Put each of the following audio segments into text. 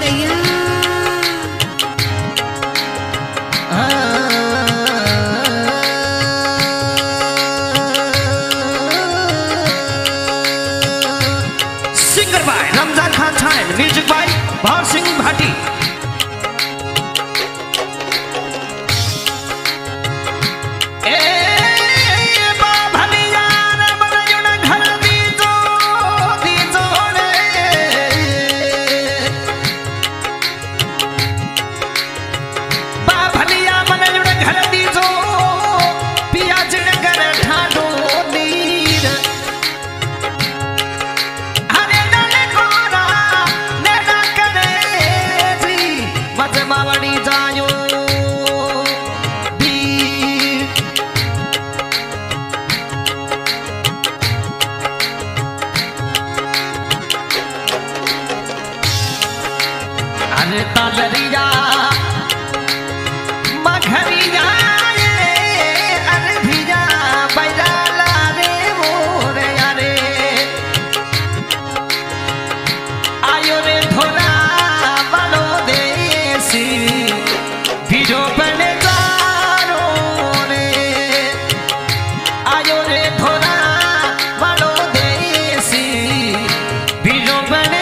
दैया singer by Ramzan Khan छान, music by भार सिंह भाटी। तालरिया मघरिया अरभिया बैराला रे मोरे यारे आयो रे थोड़ा बड़ो देसी भिजो बने जारो रे आयो रे थोड़ा बड़ो देसी भिजो बने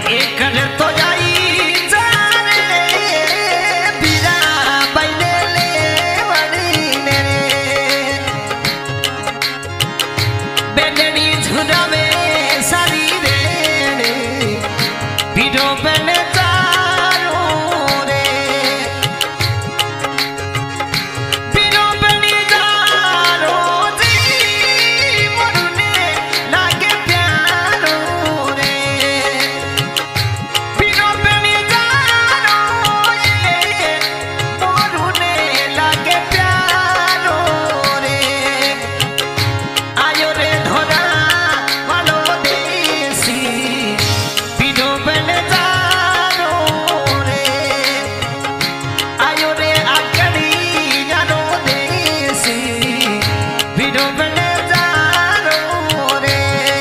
एक तो जाई जाने बिरा बैले ले वड़ी ने बेननी झुरावे सारी रे बिरो बने जारो रे बिरो बनी जारो जी मरुने लागे प्यारो रे बिरो बनी जारो ये मरुने लागे प्यारो रे आयो रे धोरा वालो देसी बिरो बने जारो रे आयो रे आकड़ी जानो देसी बिरो बने जारो रे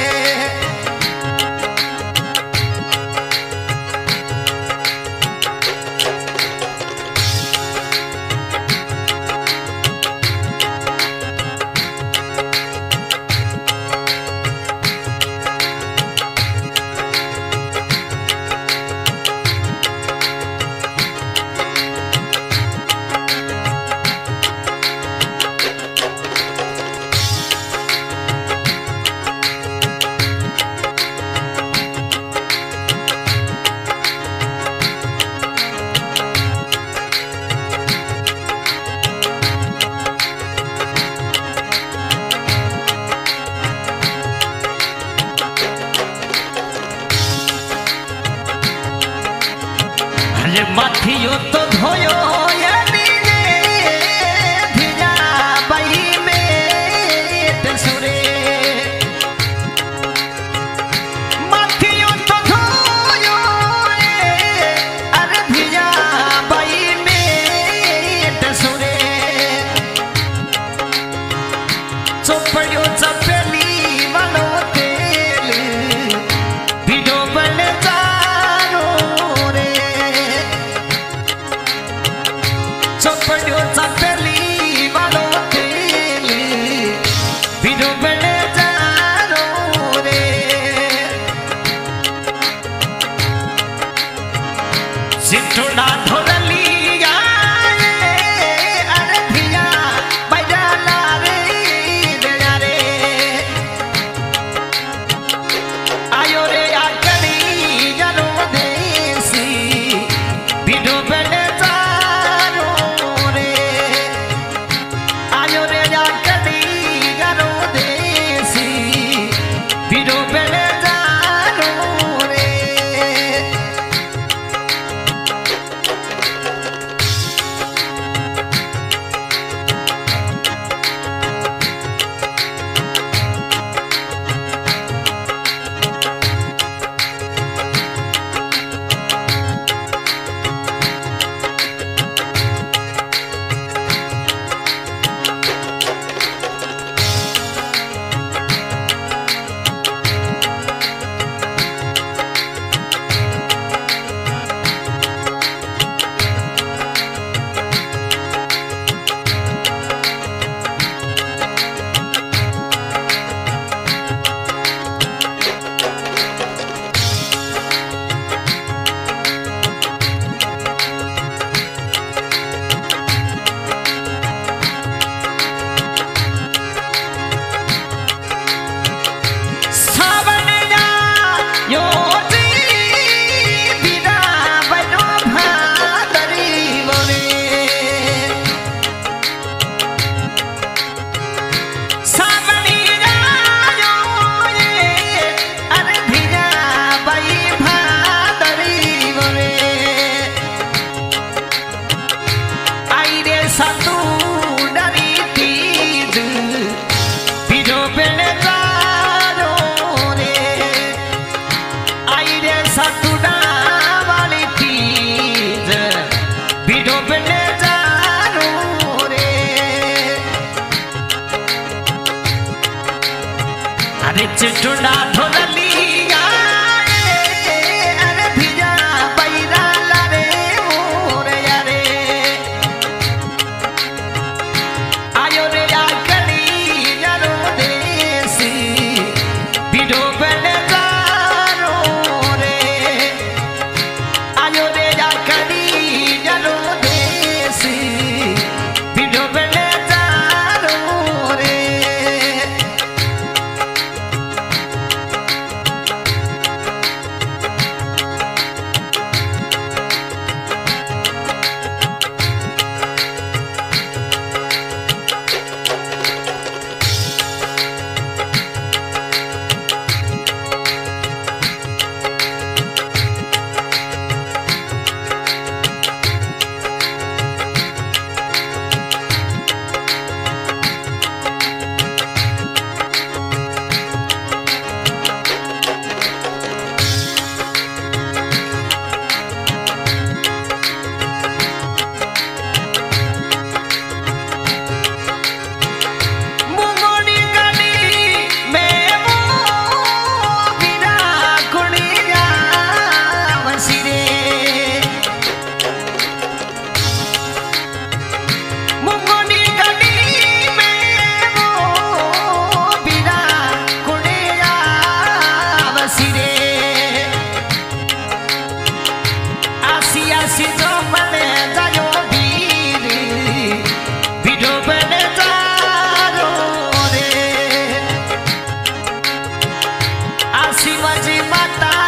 अरे माथियो तो धोयो या नीजे धिया बाई में तसुरे माथियो तो धोयो अरे धिया बाई में तसुरे चोपड़ियो चपेली वालो तेल बिडो बन जारो रे चोपड़ियो चपेली वालो तेल बिडो बन जारो रे सिंधुना धोरलिया अरे धिया बैठा रे दया रे आयो रे आकड़ी जानो देसी बिडो बने जारो रे आयो रे आकड़ी जानो देसी बिडो बने जारो रे चिटुना धोलिया अरे भिजा बैरा लारे मोरे यारे आयो रे आकड़ी जानो देसी बिडो बने जारो रे शिवाजी माता